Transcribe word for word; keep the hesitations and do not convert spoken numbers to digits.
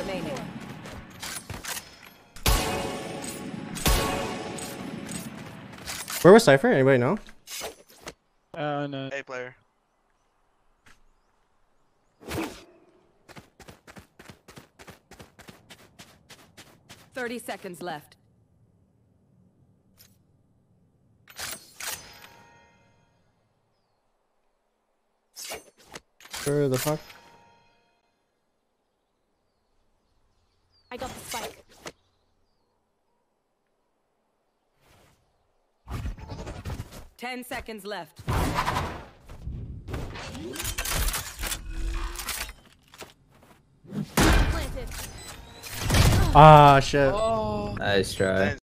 remaining. Where was Cypher? Anybody know? Uh, no. A player. Thirty seconds left. Where the fuck? I got the spike. Ten seconds left. Ah, shit. Oh. Nice try.